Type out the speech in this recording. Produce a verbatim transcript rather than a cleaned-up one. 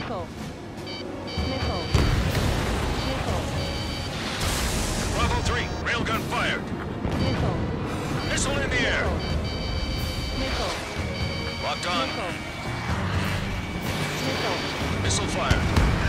Missile. Missile. Missile. Bravo three, railgun fired. Missile. Missile in the air. Missile. Locked on. Missile. Missile. Missile fired.